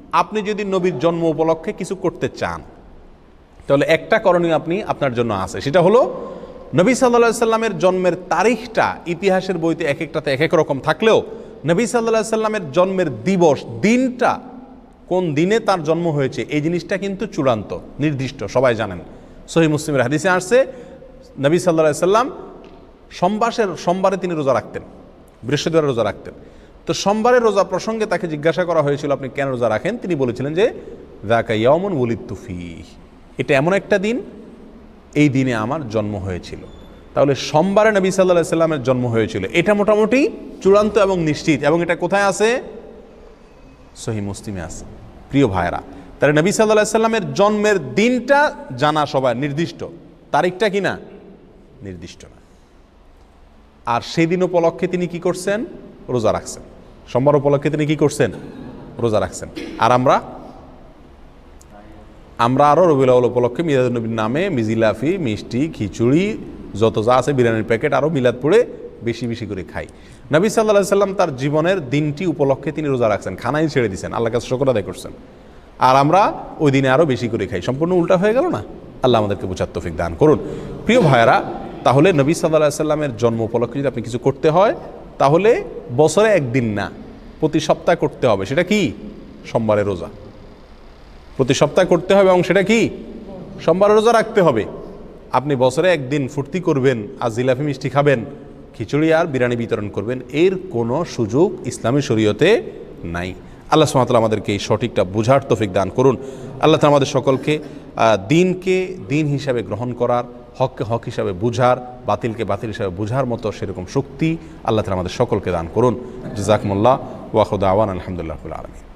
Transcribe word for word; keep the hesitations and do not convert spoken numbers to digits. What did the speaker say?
আপনি যদি নবীর জন্ম উপলক্ষে কিছু করতে চান তাহলে একটা করণীয় আপনি আপনার জন্য আছে, সেটা হলো নবী সাল্লাল্লাহু আলাইহি সাল্লামের জন্মের তারিখটা ইতিহাসের বইতে এক একটাতে এক এক রকম থাকলেও নবী সাল্লাল্লাহু আলাইহি সাল্লামের জন্মের দিবস, দিনটা কোন দিনে তার জন্ম হয়েছে এই জিনিসটা কিন্তু চূড়ান্ত নির্দিষ্ট, সবাই জানেন। সহিহ মুসলিমের হাদিসে আসছে নবী সাল্লাল্লাহু আলাইহি সাল্লাম সোমবারের সোমবারে তিনি রোজা রাখতেন, বৃহস্পতিবার রোজা রাখতেন। তো সোমবারের রোজা প্রসঙ্গে তাকে জিজ্ঞাসা করা হয়েছিল আপনি কেন রোজা রাখেন, তিনি বলেছিলেন যে যাকা ইয়াউমুন ওয়ালিদতু ফীহ, এটা এমন একটা দিন এই দিনে আমার জন্ম হয়েছিল। তাহলে সোমবারে নবী সাল্লাল্লাহু আলাইহি সাল্লামের জন্ম হয়েছিল, এটা মোটামুটি চূড়ান্ত এবং নিশ্চিত। এবং এটা কোথায় আছে? সহিহ মুসলিমে আছে। প্রিয় ভাইরা, তাহলে নবী সাল্লাল্লাহু আলাইহি সাল্লামের জন্মের দিনটা জানা সবাই নির্দিষ্ট, তারিখটা কি না নির্দিষ্ট না। আর সেই দিন উপলক্ষে তিনি কি করছেন? রোজা রাখছেন। সোমবার উপলক্ষে তিনি কি করছেন? রোজা রাখছেন। আর আমরা আমরা আরও রবিউল আউয়াল উপলক্ষে মিলাদুন নবীর নামে মিজিলাফি, মিষ্টি, খিচুড়ি, যত যা আছে বিরিয়ানির প্যাকেট আরও মিলাদ পড়ে বেশি বেশি করে খাই। নবী সাল্লাল্লাহু আলাইহি সাল্লাম তার জীবনের দিনটি উপলক্ষে তিনি রোজা রাখছেন, খানাই ছেড়ে দিয়েছেন, আল্লাহর কাছে শুকর আদায় করছেন। আর আমরা ওই দিনে আরও বেশি করে খাই, সম্পূর্ণ উল্টা হয়ে গেল না? আল্লাহ আমাদেরকে বুঝার তৌফিক দান করুন। প্রিয় ভাইয়েরা, তাহলে নবী সাল্লাল্লাহু আলাইহি সাল্লামের জন্ম উপলক্ষে যদি আপনি কিছু করতে হয় তাহলে বছরে একদিন না, প্রতি সপ্তাহে করতে হবে। সেটা কি? সোমবারের রোজা প্রতি সপ্তাহে করতে হবে, এবং সেটা কি? সোমবারের রোজা রাখতে হবে। আপনি বছরে একদিন ফুর্তি করবেন আর জিলাপি মিষ্টি খাবেন, খিচুড়ি আর বিরিয়ানি বিতরণ করবেন, এর কোনো সুযোগ ইসলামী শরীয়তে নাই। আল্লাহ সুবহানাহু ওয়া তাআলা আমাদেরকে এই সঠিকটা বুঝার তৌফিক দান করুন। আল্লাহ তাআলা আমাদের সকলকে দিনকে দিন হিসাবে গ্রহণ করার, হককে হক হিসাবে বুঝার, বাতিলকে বাতিল হিসাবে বুঝার মতো সেরকম শক্তি আল্লাহ তাআলা আমাদের সকলকে দান করুন। জাযাকুমুল্লাহ ওয়া আখিরু দাওয়ানা আলহামদুলিল্লাহি রাব্বিল আলামিন।